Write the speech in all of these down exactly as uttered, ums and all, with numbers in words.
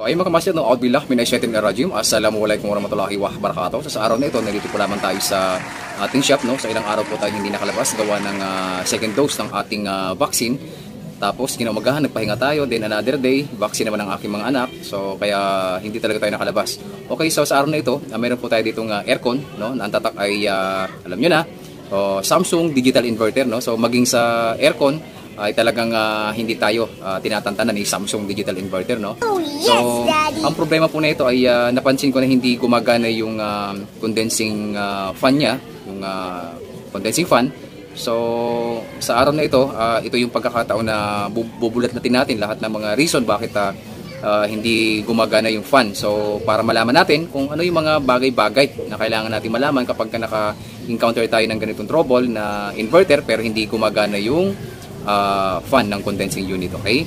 Ay mga kamaster, no, Aubillah, minashaitin rajim. Assalamualaikum warahmatullahi wabarakatuh. Sa araw na ito, nandito po naman tayo sa ating shop, no. Sa ilang araw po tayo hindi nakalabas, gawa ng uh, second dose ng ating uh, vaccine. Tapos kinamagahan, nagpahinga tayo, then another day, vaccine naman ang aking mga anak. So kaya hindi talaga tayo nakalabas. Okay, so sa araw na ito, uh, meron po tayo ditong uh, aircon, no. Na ang tatak ay uh, alam nyo na, uh, Samsung digital inverter, no. So maging sa aircon ay talagang uh, hindi tayo uh, tinatantanan ni Samsung digital inverter, no. Oh, yes, so Daddy. ang problema po na ito ay uh, napansin ko na hindi gumagana yung uh, condensing uh, fan niya, yung uh, condensing fan. So sa araw na ito, uh, ito yung pagkakataon na bubulat natin natin lahat ng mga reason bakit uh, uh, hindi gumagana yung fan. So para malaman natin kung ano yung mga bagay-bagay na kailangan natin malaman kapag naka-encounter tayo ng ganitong trouble na inverter pero hindi gumagana yung Uh, fan ng condensing unit, okay?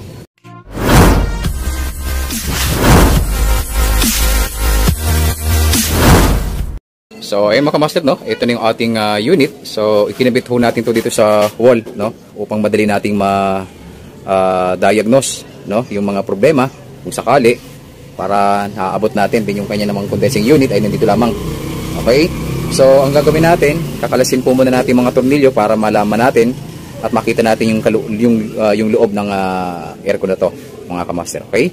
So, ayun mga kamaster, no? Ito na yung ating uh, unit. So, ikinabit ho natin to dito sa wall, no? Upang madali nating ma-diagnose, uh, no? Yung mga problema, kung sakali, para naaabot natin din yung kanya namang condensing unit ay nandito lamang. Okay? So, ang gagawin natin, kakalasin po muna natin mga tornilyo para malaman natin at makita natin yung yung uh, yung loob ng uh, aircon na to, mga kamaster, okay?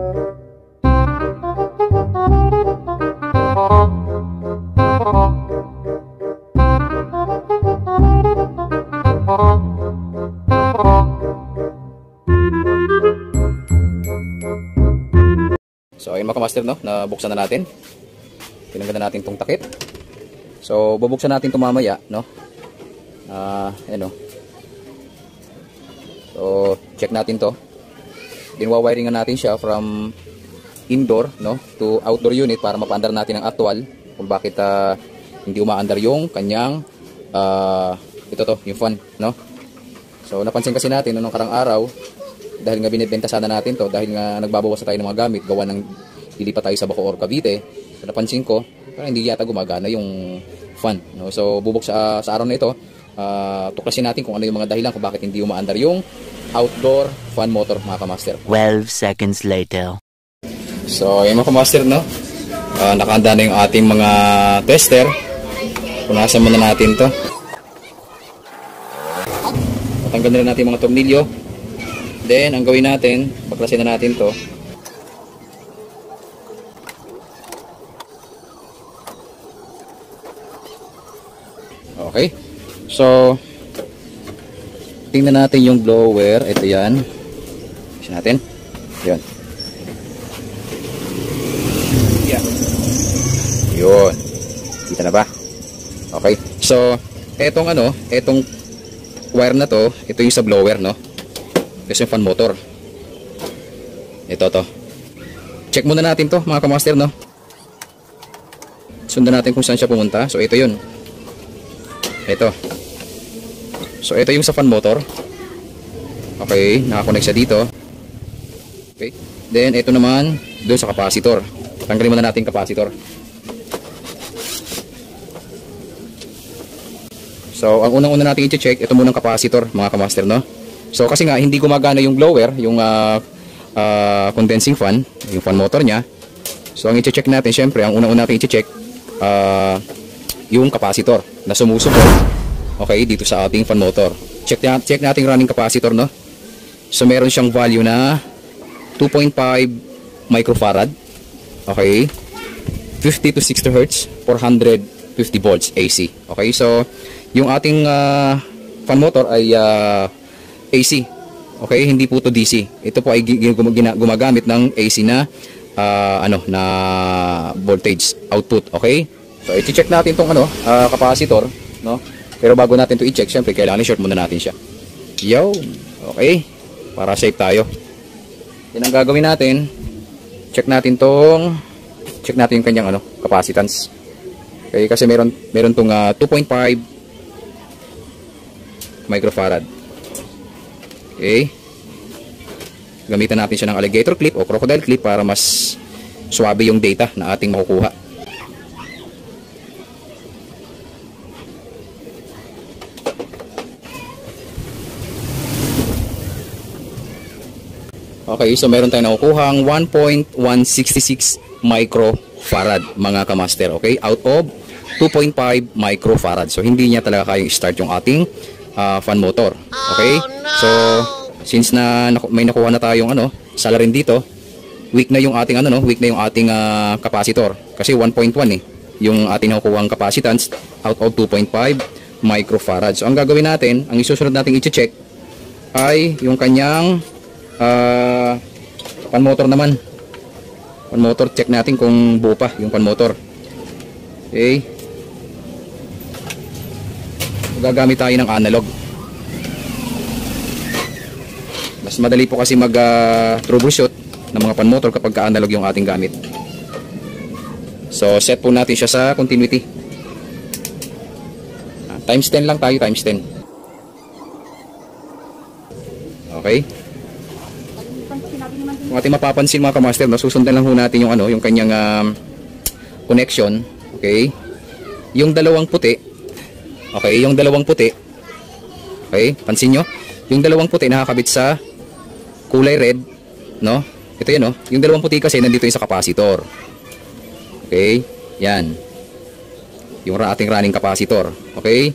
So ayun mga kamaster, no, nabuksan na natin. Tinanggal na natin tong takip. So bubuksan natin ito mamaya, no. Ah, uh, ano. So, check natin to. Then, wawiringan natin siya from indoor, no, to outdoor unit para mapaandar natin ang actual kung bakit uh, hindi umaandar yung kanyang uh, ito to, yung fan, no. So, napansin kasi natin noong karang araw, dahil nga binibenta sana natin to, dahil nga nagbabawas tayo ng mga gamit, gawa ng lilipat tayo sa Bacoor, Cavite. So, napansin ko, parang hindi yata gumagana yung fan, no. So, bubuk sa, sa araw na ito, Uh, tuklasin natin kung ano yung mga dahilan kung bakit hindi umaandar yung outdoor fan motor, mga kamaster. twelve seconds later. So, yung mga kamaster, no? Uh, nakahanda na yung ating mga tester. Punasan muna natin to. Matanggal na rin natin mga tornilyo. Then, ang gawin natin, baklasin na natin to. Okay. So, tingnan natin yung blower. Ito yan. Tingnan natin. Yun. Yan. Yun. Kita na ba? Okay. So, etong ano, etong wire na to, ito yung sa blower, no? Ito yung fan motor. Ito to. Check muna natin to, mga kamaster, no? Sundan natin kung saan siya pumunta. So, ito yun. Ito. So, ito yung sa fan motor. Okay, nakakonect siya dito. Okay. Then, ito naman, doon sa capacitor. Tanggalin muna natin capacitor. So, ang unang-una natin i-check, ito muna ang capacitor, mga kamaster, no? So, kasi nga, hindi gumagana yung blower, yung uh, uh, condensing fan, yung fan motor niya. So, ang i-check natin, syempre, ang unang-una natin i-check, uh, yung capacitor na sumusuport, okay, dito sa ating fan motor. Check, na, check natin running capacitor, no? So, meron siyang value na two point five microfarad. Okay. fifty to sixty hertz, four hundred fifty volts A C. Okay, so, yung ating uh, fan motor ay uh, A C. Okay, hindi po to D C. Ito po ay gumagamit ng A C na uh, ano, na voltage output. Okay. So, i-check natin tong ano, uh, capacitor, no? Pero bago natin to i-check, syempre kailangan i-short muna natin siya. Yo, okay. Para safe tayo. Yan ang gagawin natin. Check natin tong check natin yung kanyang ano, capacitance. Okay, kasi meron meron tong uh, two point five microfarad. Okay. Gamitan natin siya ng alligator clip o crocodile clip para mas swabe yung data na ating makukuha. Okay, so meron tayong nakukuhang one point one six six microfarad mga kamaster. Okay, out of two point five microfarad. So hindi niya talaga kayang start yung ating uh, fan motor. Okay, so since na may nakuha na tayong ano, salarin dito, weak na yung ating ano no, weak na yung ating uh, capacitor kasi one point one eh yung ating nakukuhang capacitance out of two point five microfarad. So ang gagawin natin, ang isusunod nating i-check ay yung kanyang uh, fan motor naman. Fan motor, check natin kung buo pa yung fan motor. Okay. Gagamit tayo ng analog. Mas madali po kasi mag uh, troubleshoot ng mga fan motor kapag ka-analog yung ating gamit. So set po natin siya sa continuity. Ah, times ten lang tayo, times ten. Okay. Kung ating mapapansin mga kamaster, no, susundan lang ho natin yung ano, yung kanyang um, connection. Okay. Yung dalawang puti. Okay, yung dalawang puti. Okay, pansin nyo? Yung dalawang puti nakakabit sa kulay red, no? Ito 'yan, no. Yung dalawang puti kasi nandito yung sa capacitor. Okay? Yan. Yung ating running capacitor. Okay?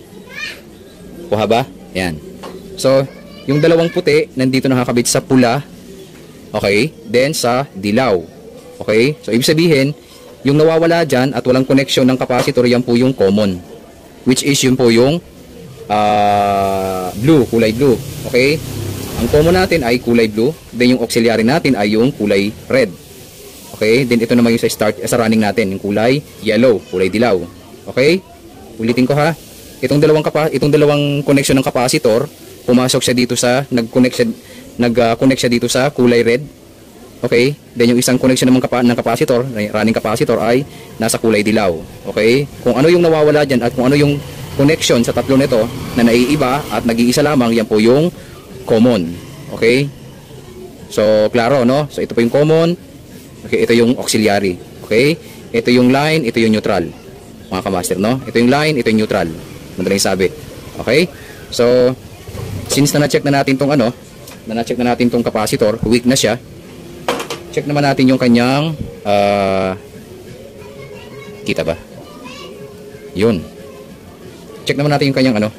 Kuha ba? Yan. So, yung dalawang puti nandito nakakabit sa pula. Okay? Then sa dilaw. Okay? So, ibig sabihin, yung nawawala dyan at walang connection ng capacitor, yan po yung common. Which is yun po yung uh, blue, kulay blue. Okay? Ang common natin ay kulay blue. Then yung auxiliary natin ay yung kulay red. Okay, then ito naman yung sa start sa running natin, yung kulay yellow, kulay dilaw. Okay? Ulitin ko ha. Itong dalawang kapa, itong dalawang connection ng capacitor, pumasok siya dito sa nag-connect siya nag-connect uh, siya dito sa kulay red. Okay? Then yung isang connection naman kapa, ng capacitor, running capacitor ay nasa kulay dilaw. Okay? Kung ano yung nawawala diyan at kung ano yung connection sa tatlo nito na naiiba at nag-iisa lamang, yan po yung common. Okay? So, klaro, no? So, ito po yung common. Okay, ito yung auxiliary. Okay? Ito yung line, ito yung neutral. Mga kamaster, no? Ito yung line, ito yung neutral. Madaling sabi. Okay? So, since na na-check na natin tong ano, na na-check na natin tong capacitor, weak na siya. Check naman natin yung kanyang uh, kita ba? Yun. Check naman natin yung kanyang ano,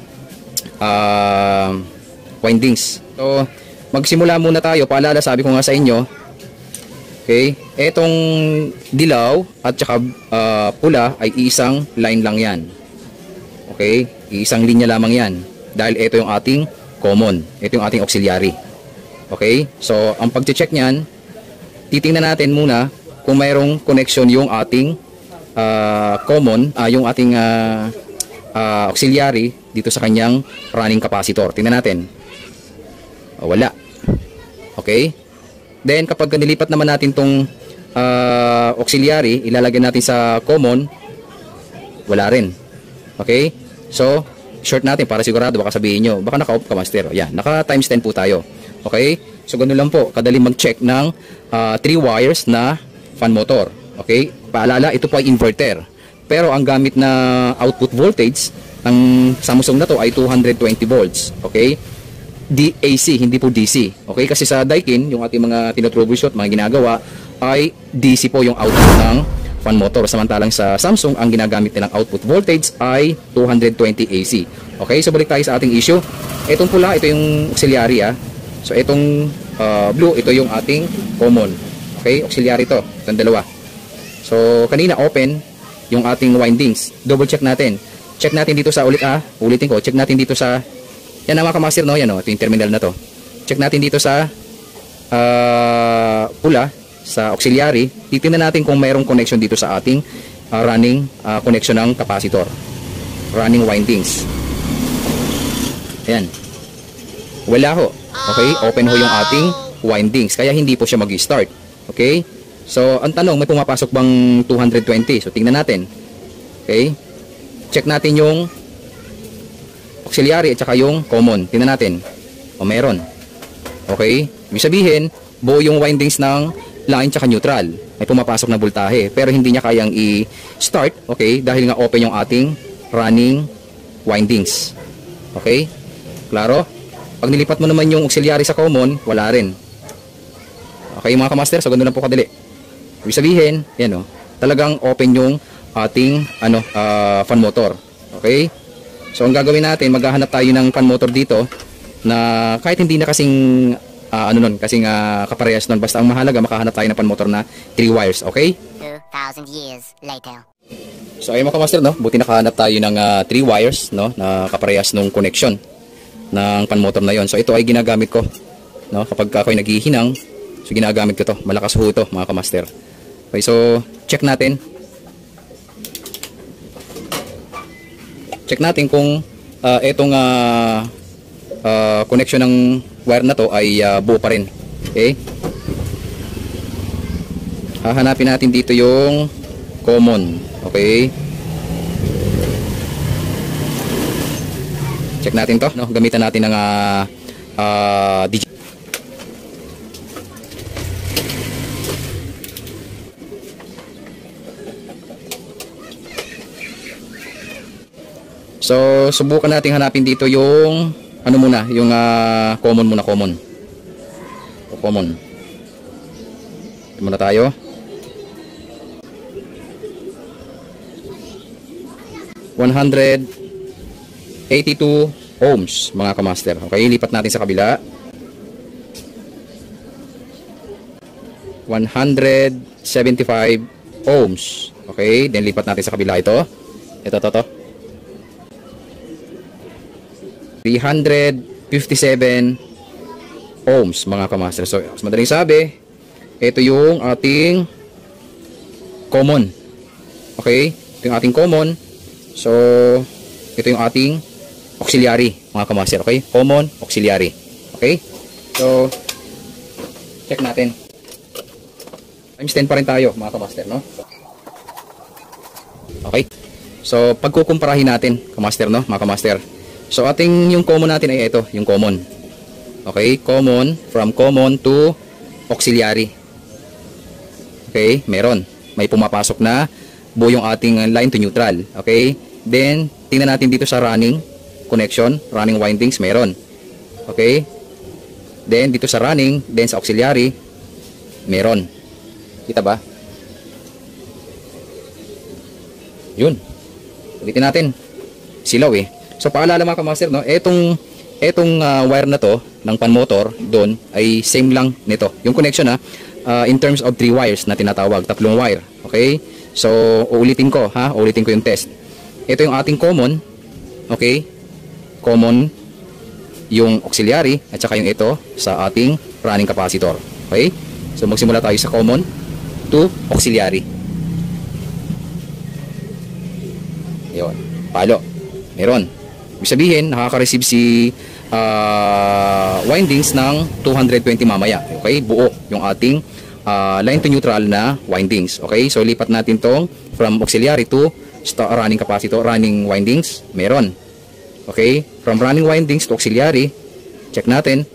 uh, windings. So, magsimula muna tayo. Paalala, sabi ko nga sa inyo, okay, etong dilaw at saka uh, pula ay isang line lang yan. Okay, isang linya lamang yan. Dahil ito yung ating common. Ito yung ating auxiliary. Okay, so ang pag-check niyan, titingnan natin muna kung mayroong connection yung ating uh, common, uh, yung ating uh, uh, auxiliary dito sa kanyang running capacitor. Tingnan natin. Oh, wala. Okay. Then kapag nilipat naman natin tong uh, auxiliary, ilalagay natin sa common, wala rin. Okay? So, short natin para sigurado, baka sabihin nyo, baka naka-off ka master. Yan, naka times ten po tayo. Okay? So, ganun lang po, kadali mag-check ng uh, three wires na fan motor. Okay? Paalala, ito po ay inverter. Pero ang gamit na output voltage ng Samsung na to ay two hundred twenty volts. Okay? D A C, hindi po D C. Okay, kasi sa Daikin, yung ating mga tinotroubleshoot, mga ginagawa ay D C po yung output ng fan motor. Samantalang sa Samsung, ang ginagamit nilang output voltage ay two hundred twenty A C. Okay, so balik tayo sa ating issue. Itong pula, ito yung auxiliary ah. So itong uh, blue, ito yung ating common. Okay, auxiliary to, itong dalawa. So kanina open yung ating windings. Double check natin. Check natin dito sa ulit ah, ulitin ko, check natin dito sa yan ang mga kamaster, no? Yan, no? Ito yung terminal na to. Check natin dito sa uh, pula, sa auxiliary. Titingnan natin kung mayroong connection dito sa ating uh, running uh, connection ng capacitor. Running windings. Ayan. Wala ho. Okay? Open ho yung ating windings. Kaya hindi po siya mag-start. Okay? So, ang tanong, may pumapasok bang two hundred twenty? So, tingnan natin. Okay? Check natin yung auxiliary at saka yung common. Tingnan natin. O meron. Okay? Ibig sabihin, buo yung windings ng line at saka neutral. May pumapasok na voltahe. Pero hindi niya kayang i-start. Okay? Dahil nga open yung ating running windings. Okay? Klaro? Pag nilipat mo naman yung auxiliary sa common, wala rin. Okay mga kamaster, so ganun lang po kadali. Ibig sabihin, yan o, talagang open yung ating ano, uh, fan motor. Okay? So ang gagawin natin, maghahanap tayo ng fan motor dito na kahit hindi na kasing uh, ano nun, kasing uh, kaparehas nun, basta ang mahalaga makahanap tayo ng fan motor na three wires, okay? two thousand years later. So ayun mga kamaster, no, buti nakahanap tayo ng three uh, wires, no, na kaparehas nung connection ng fan motor na yon. So ito ay ginagamit ko, no, kapag ako'y naghihinang, so ginagamit ko to, malakas ho ito mga kamaster. Okay, so check natin. Check natin kung uh, itong uh, uh, connection ng wire na to ay uh, buo pa rin. Okay? Hahanapin natin dito yung common. Okay? Check natin to, no? Gamitan natin ng uh, uh, digit. So, subukan natin hanapin dito yung ano muna, yung uh, common muna, common. O common. Ito muna tayo. one hundred eighty-two ohms, mga kamaster. Okay, lipat natin sa kabila. one hundred seventy-five ohms. Okay, then lipat natin sa kabila ito. Ito, to, to. three hundred fifty-seven ohms, mga kamaster. So, mas madaling sabi, ito yung ating common. Okay? Ito yung ating common. So, ito yung ating auxiliary, mga kamaster. Okay? Common, auxiliary. Okay? So, check natin. Times ten pa rin tayo, mga kamaster, no? Okay? So, pagkukumparahin natin, kamaster, no? Mga kamaster. So, ating yung common natin ay ito, yung common. Okay? Common, from common to auxiliary. Okay? Meron. May pumapasok na buo yung ating line to neutral. Okay? Then, tingnan natin dito sa running connection, running windings, meron. Okay? Then, dito sa running, then sa auxiliary, meron. Kita ba? Yun. Ulitin natin. Silaw eh. So paalala mga kamaster, no, etong etong uh, wire na to ng pan motor doon ay same lang nito. Yung connection ha, uh, in terms of three wires na tinatawag, tatlong wire. Okay? So uulitin ko ha, uulitin ko yung test. Ito yung ating common. Okay? Common yung auxiliary at saka yung ito sa ating running capacitor. Okay? So magsimula tayo sa common to auxiliary. Yun. Palo. Meron. Ibig sabihin, nakaka-receive si uh, windings ng two hundred twenty mamaya. Okay? Buo yung ating uh, line to neutral na windings. Okay? So, lipat natin tong from auxiliary to running capacitor, running windings. Meron. Okay? From running windings to auxiliary, check natin.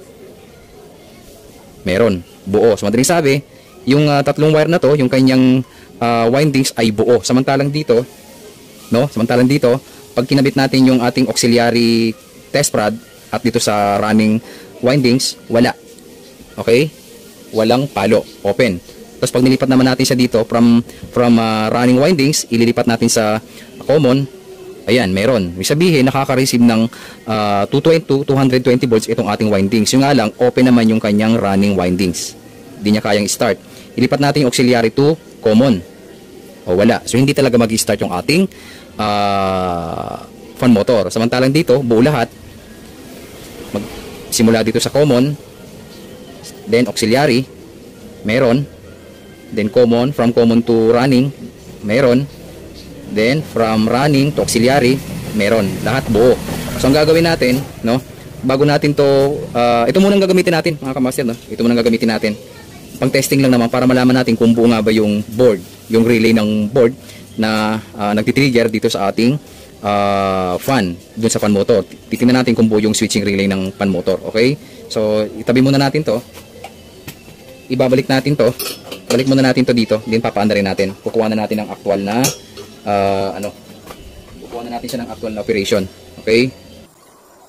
Meron. Buo. So, madaling sabi, yung uh, tatlong wire na to, yung kanyang uh, windings ay buo. Samantalang dito, no? Samantalang dito, pag kinabit natin yung ating auxiliary test rod at dito sa running windings, wala. Okay? Walang palo. Open. Tapos pag nilipat naman natin siya dito from from uh, running windings, ililipat natin sa common. Ayan, meron. Ibig sabihin, nakaka-receive ng uh, two hundred twenty volts itong ating windings. Yung nga lang, open naman yung kanyang running windings. Hindi niya kayang start. Ilipat natin yung auxiliary to common. O wala. So, hindi talaga mag-start yung ating Uh, fan motor. Samantalang dito, buo lahat. Magsimula dito sa common, then auxiliary, meron. Then common, from common to running, meron. Then from running to auxiliary, meron. Lahat buo. So ang gagawin natin, no, bago natin to, uh, ito muna ang gagamitin natin, mga kamaster, no? Ito muna ang gagamitin natin. Pang testing lang naman para malaman natin kung buo nga ba yung board, yung relay ng board na uh, nagtitrigger dito sa ating uh, fan dun sa fan motor. Titingnan natin kung buo yung switching relay ng fan motor. Okay? So, itabi muna natin to. Ibabalik natin to. Balik muna natin to dito. Then papaanda rin natin. Kukuha na natin ng actual na uh, ano. Kukuha na natin siya ng actual na operation. Okay?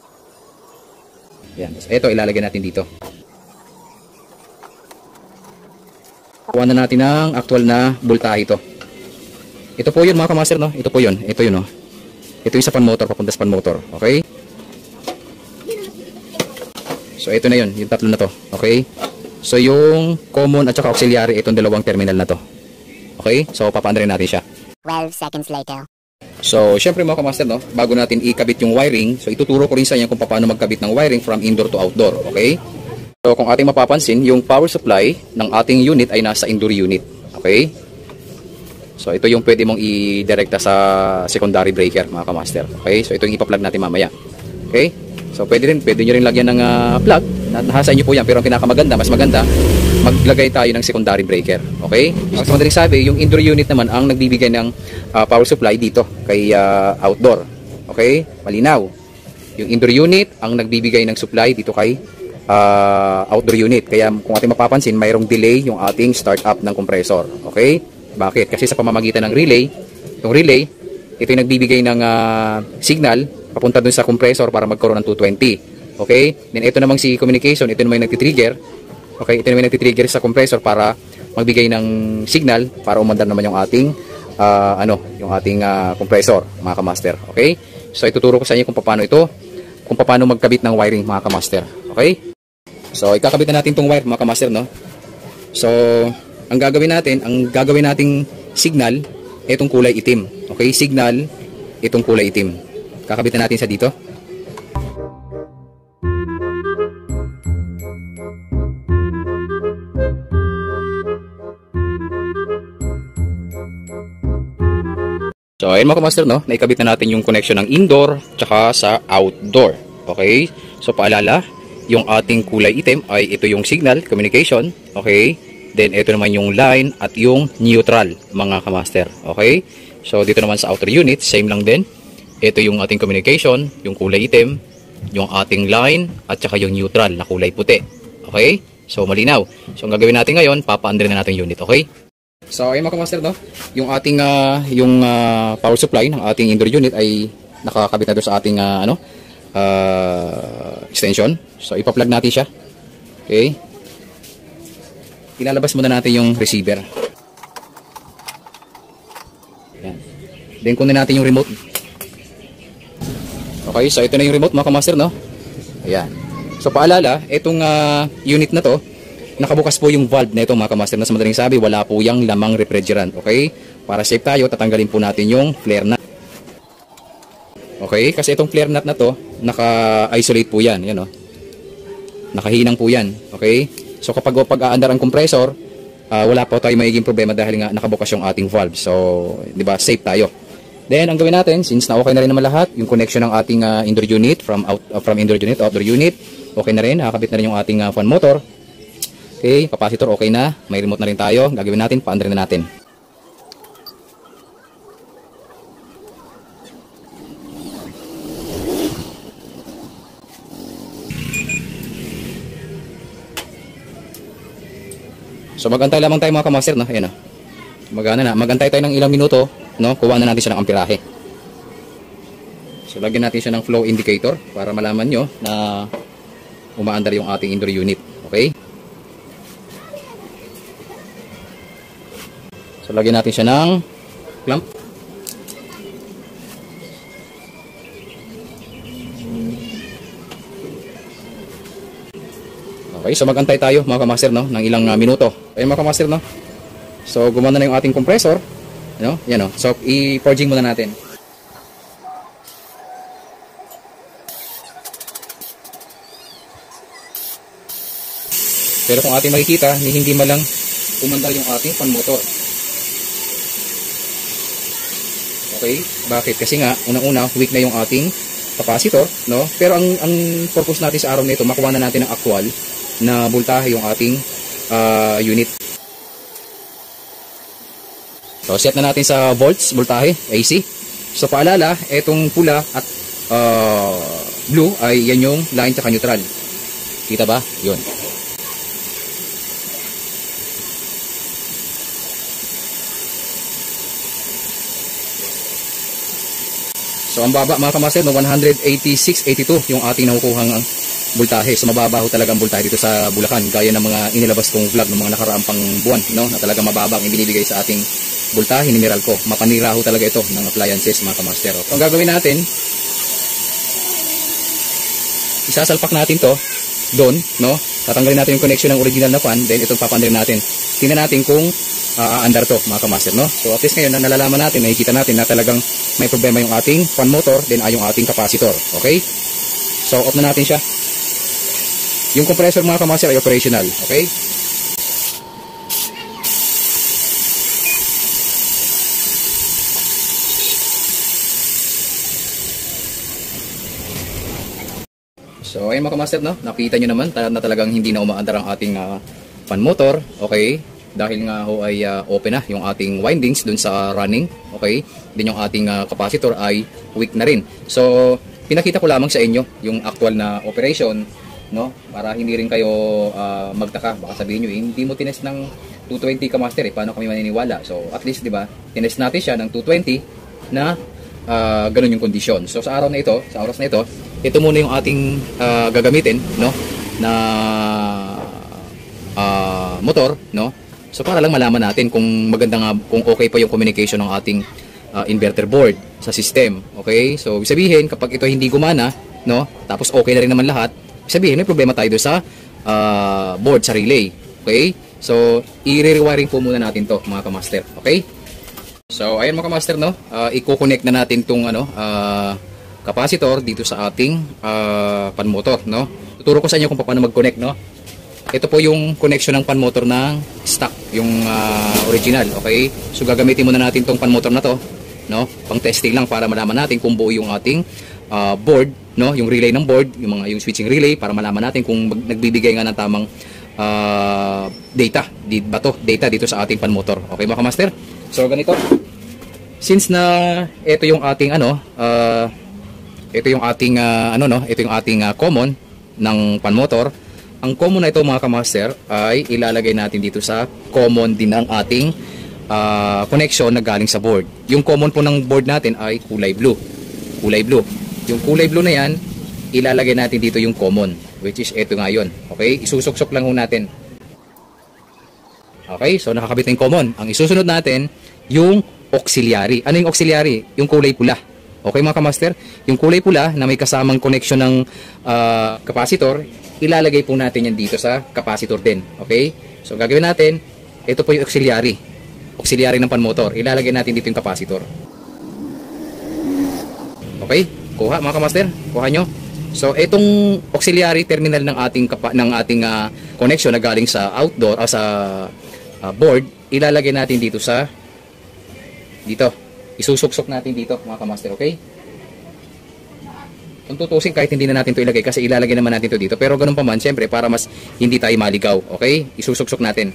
Yan. So, ito ilalagay natin dito. Kuha na natin ng actual na voltahe ito. Ito po yun mga kamaster, no? Ito po yun. Ito yun, no? Ito yung sa fan motor, papunta sa fan motor. Okay? So, ito na yun. Yung tatlo na to. Okay? So, yung common at saka auxiliary, itong dalawang terminal na to. Okay? So, papaandarin natin siya. twelve seconds later. So, syempre mga kamaster, no? Bago natin ikabit yung wiring, so ituturo ko rin sa inyo kung paano magkabit ng wiring from indoor to outdoor. Okay? So, kung ating mapapansin, yung power supply ng ating unit ay nasa indoor unit. Okay? So, ito yung pwede mong i-direkta sa secondary breaker, mga kamaster. Okay? So, ito yung ipa-plug natin mamaya. Okay? So, pwede rin, pwede nyo rin lagyan ng uh, plug. Nasa inyo po yan. Pero ang pinakamaganda, mas maganda, maglagay tayo ng secondary breaker. Okay? Ang sa madaling sabi, yung indoor unit naman ang nagbibigay ng uh, power supply dito kay uh, outdoor. Okay? Malinaw. Yung indoor unit ang nagbibigay ng supply dito kay uh, outdoor unit. Kaya kung ating mapapansin, mayroong delay yung ating start up ng compressor. Okay? Bakit? Kasi sa pamamagitan ng relay, itong relay, ito yung nagbibigay ng uh, signal papunta dun sa compressor para magkaroon ng two twenty. Okay? Then ito namang si communication, ito naman yung nagtitrigger. Okay? Ito naman yung nagtitrigger sa compressor para magbigay ng signal para umandar naman yung ating uh, ano, yung ating uh, compressor, mga kamaster. Okay? So ituturo ko sa inyo kung paano ito, kung paano magkabit ng wiring, mga kamaster. Okay? So ikakabit na natin tong wire, mga kamaster, no? So ang gagawin natin, ang gagawin nating signal, itong kulay itim. Okay? Signal, itong kulay itim. Kakabitan natin sa dito. So, ayun mga kamaster, no? Naikabit na natin yung connection ng indoor tsaka sa outdoor. Okay? So, paalala, yung ating kulay itim ay ito yung signal, communication. Okay? Then, ito naman yung line at yung neutral, mga kamaster. Okay? So, dito naman sa outer unit, same lang din. Ito yung ating communication, yung kulay itim, yung ating line, at saka yung neutral na kulay puti. Okay? So, malinaw. So, ang gagawin natin ngayon, papaandarin na natin yung unit. Okay? So, ayun mga kamaster, no? Yung ating, uh, yung uh, power supply ng ating indoor unit ay nakakabit na doon sa ating, uh, ano, uh, extension. So, ipa-plug natin siya. Okay? Ilalabas muna natin yung receiver. Yan. Then kunin natin yung remote. Okay, so ito na yung remote mga kamaster, no? Ayan. So paalala, itong uh, unit na to, nakabukas po yung valve na ito mga kamaster, na sa madaling sabi, wala po yung lamang refrigerant. Okay? Para safe tayo, tatanggalin po natin yung flare nut. Okay? Kasi itong flare nut na to, naka-isolate po yan. Yan, no? Nakahinang po yan. Okay? So kapag pag-aandar ang compressor, uh, wala po tayong magiging problema dahil nga nakabukas yung ating valve. So, di ba, safe tayo. Then, ang gawin natin, since na okay na rin naman lahat, yung connection ng ating uh, indoor unit from out uh, from indoor unit to outdoor unit, okay na rin, nakakabit na rin yung ating uh, fan motor. Okay, capacitor okay na, may remote na rin tayo. Gagawin natin, paandarin na natin. So magantay lamang tayo mga kamaster, no? Ayan, no? Magana na. Magantay tayo ng ilang minuto, no? Kuha na natin siya ng amperahe. So lagyan natin siya ng flow indicator para malaman nyo na umaandar yung ating indoor unit. Okay? So lagyan natin siya ng clamp. Okay, so magantay tayo mga kamaster, no, ng ilang uh, minuto. Ayun mga kamaster, no. So gumana na yung ating compressor, no? Yan, no. So i-purging muna natin. Pero kung ating makikita, hindi malang umandar yung ating fan motor. Okay? Bakit? Kasi nga unang-una weak na yung ating capacitor, no? Pero ang ang purpose natin sa araw na ito, makuha na natin ng actual na voltahe yung ating uh, unit. So set na natin sa volts, voltahe, A C. So paalala, etong pula at uh, blue ay yan yung line tsaka neutral. Kita ba? Yun. So ang baba mga kamaster, no, one eighty-six eighty-two yung ating nakukuhang voltahe. So mababaho talaga ang voltahe dito sa Bulacan, gaya ng mga inilabas kong vlog ng mga nakaraang pang buwan, no, na talaga mababa ang ibinibigay sa ating voltahe ni Meralco. Mapaniraho talaga ito ng appliances, mga kamaster. So ang gagawin natin, isasalpak natin to doon, no, tatanggalin natin yung connection ng original na fan, then ito papandarin natin. Tingnan natin kung uh, aandar to, mga kamaster, no. So at least ngayon na nalalaman natin, nakikita natin na talagang may problema yung ating fan motor, then ay yung ating capacitor. Okay, so off na natin siya. Yung compressor, mga kamaster, ay operational. Okay, so ayun, mga kamaster, no, nakita nyo naman na talagang hindi na umaandar ang ating uh, fan motor. Okay, dahil nga ho ay uh, open na yung ating windings dun sa running. Okay, din yung ating uh, capacitor ay weak na rin. So pinakita ko lamang sa inyo yung actual na operation, no, para hindi rin kayo uh, magtaka. Baka sabihin nyo, eh, hindi mo tinest ng two twenty kamaster, eh, paano kami maniniwala? So at least, di ba, tinest natin siya ng two twenty na uh, ganun yung kondisyon. So sa araw na ito, sa oras na ito, ito muna yung ating uh, gagamitin, no, na uh, motor, no. So para lang malaman natin kung maganda nga, kung okay pa yung communication ng ating uh, inverter board sa system. Okay, so sabihin kapag ito hindi gumana, no, tapos okay na rin naman lahat, sabihin may problema tayo doon sa uh, board, sa relay. Okay, so i-rewiring po muna natin to, mga kamaster. Okay, so ayun, mga kamaster, no, uh, i-connect na natin tong ano, uh, capacitor dito sa ating uh, pan motor, no. Tuturo ko sa inyo kung paano mag-connect, no. Ito po yung connection ng pan motor ng stock, yung uh, original. Okay, so gagamitin muna natin tong pan motor na to, no, pang testing lang para malaman natin kung buo yung ating uh, board, no, yung relay ng board, yung mga yung switching relay, para malaman natin kung nagbibigay nga ng tamang uh, data, di ba to, data dito sa ating pan motor. Okay, mga kamaster, so ganito, since na ito yung ating ano, uh, ito yung ating uh, ano, no, ito yung ating uh, common ng pan motor. Ang common na ito, mga kamaster, ay ilalagay natin dito sa common din ng ating uh, connection na galing sa board. Yung common po ng board natin ay kulay blue. Kulay blue. Yung kulay blue na yan, ilalagay natin dito yung common, which is ito nga yun. Okay, isusuksok lang ho natin. Okay, so nakakabit na yung common. Ang isusunod natin, yung auxiliary. Ano yung auxiliary? Yung kulay pula. Okay, mga kamaster, yung kulay pula na may kasamang connection ng uh, capacitor, ilalagay po natin yan dito sa capacitor din. Okay, so gagawin natin, ito po yung auxiliary. Auxiliary ng pan motor. Ilalagay natin dito yung capacitor. Okay, kuha, mga kamaster, kuha nyo. So itong auxiliary terminal ng ating kapa, ng ating uh, connection na galing sa outdoor o uh, sa uh, board, ilalagay natin dito sa dito. Isusuksok natin dito, mga kamaster. Okay, kung tutusin, kahit hindi na natin ito ilagay kasi ilalagay naman natin ito dito, pero ganun pa man, syempre para mas hindi tayo maligaw. Okay, isusuksok natin.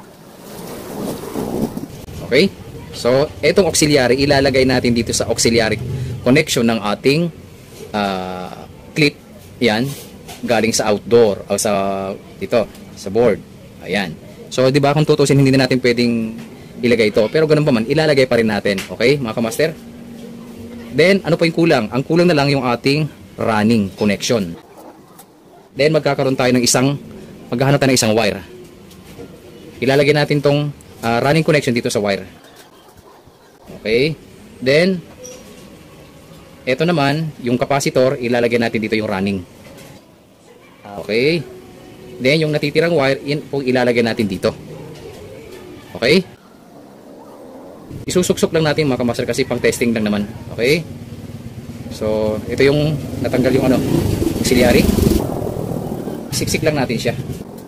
Okay, so itong auxiliary ilalagay natin dito sa auxiliary connection ng ating uh, clip. Yan, galing sa outdoor o sa dito sa board. Ayan, so di ba, kung tutusin hindi na natin pwedeng ilagay ito, pero ganun pa man, ilalagay pa rin natin. Okay, mga kamaster, then ano pa yung kulang? Ang kulang na lang yung ating running connection. Then magkakaroon tayo ng isang, maghahanap tayo ng isang wire. Ilalagay natin tong uh, running connection dito sa wire. Okay, then ito naman yung capacitor, ilalagay natin dito yung running. Okay, then yung natitirang wire, in po ilalagay natin dito. Okay, isusuksok lang natin, mga kamaster, kasi pang testing lang naman. Okay, so ito yung natanggal yung ano, auxiliary. Siksik lang natin siya.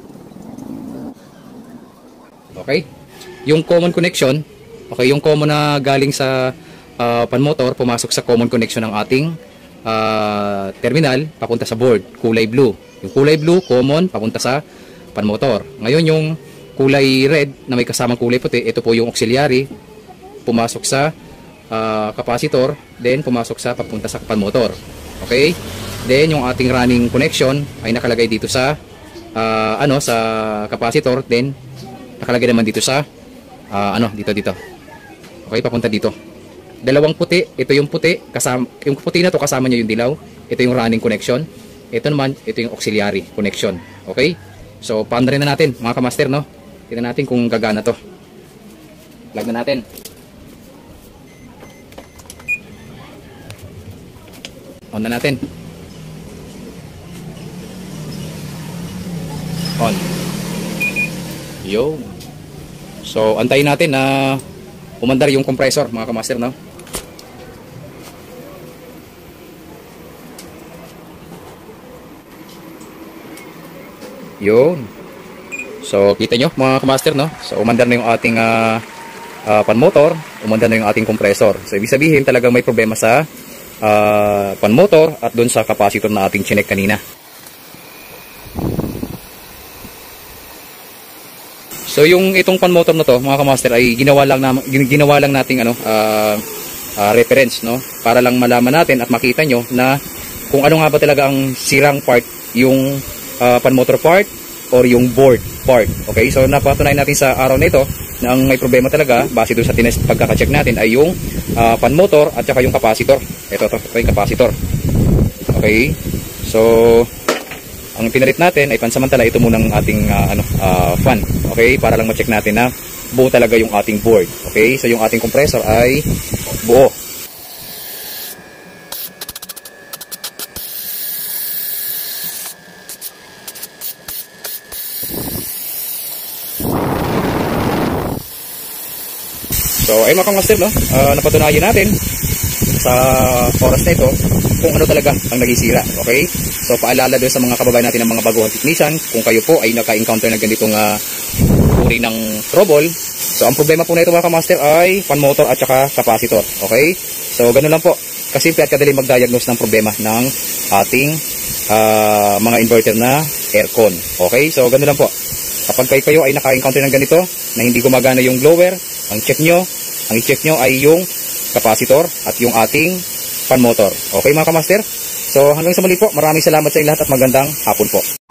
Okay, yung common connection, okay, yung common na galing sa uh, pan motor, pumasok sa common connection ng ating uh, terminal papunta sa board, kulay blue. Yung kulay blue common papunta sa pan motor. Ngayon yung kulay red na may kasamang kulay puti, ito po yung auxiliary, pumasok sa uh, capacitor, then pumasok sa papunta sa pan motor. Okay, then yung ating running connection ay nakalagay dito sa uh, ano, sa capacitor, then nakalagay naman dito sa uh, ano, dito dito. Okay, papunta dito. Dalawang puti, ito yung puti kasama, yung puti na to kasama niya yung dilaw. Ito yung running connection. Ito naman, ito yung auxiliary connection. Okay? So, paandarin na natin mga kamaster, no? Tingnan natin kung gagana to. Plug na natin. On na natin. On. Yo. So, antayin natin na umandar yung compressor, mga kamaster, no? Yun. So, kita nyo, mga kamaster, no? So, umandar na yung ating uh, uh, pan motor, umandar na yung ating compressor. So, ibig sabihin, talagang may problema sa uh, pan motor at dun sa capacitor na ating chinek kanina. So yung itong pan motor na to, mga kamaster, ay ginawa lang na, ginawa lang nating ano uh, uh, reference, no, para lang malaman natin at makita nyo na kung ano nga ba talaga ang sirang part, yung uh, pan motor part or yung board part. Okay, so napatunayan natin sa araw na ito na ang may problema talaga base doon sa tinest pagkaka-check natin ay yung uh, pan motor at saka yung capacitor. Ito, ito, ito yung capacitor. Okay, so ang pinarit natin ay pansamantala ito munang ating uh, ano, uh, fan. Okay, para lang ma-check natin na buo talaga yung ating board. Okay, so yung ating compressor ay buo. So ay mga kamaster, no, uh, napatunayan natin sa oras na ito kung ano talaga ang naging sira. Okay, so paalala doon sa mga kababayan natin ng mga baguhang technician, kung kayo po ay naka-encounter na ganitong uh, uri ng trouble. So ang problema po na ito mga kamaster ay fan motor at saka capacitor. Okay, so ganun lang po kasimple at kadali mag-diagnose ng problema ng ating uh, mga inverter na aircon. Okay, so ganun lang po. Kapag kayo, kayo ay naka-encounter ng ganito na hindi gumagana yung blower, ang check nyo ang i-check nyo ay yung capacitor at yung ating fan motor. Okay mga kamaster? So hanggang sa muli po, maraming salamat sa inyo lahat at magandang hapon po.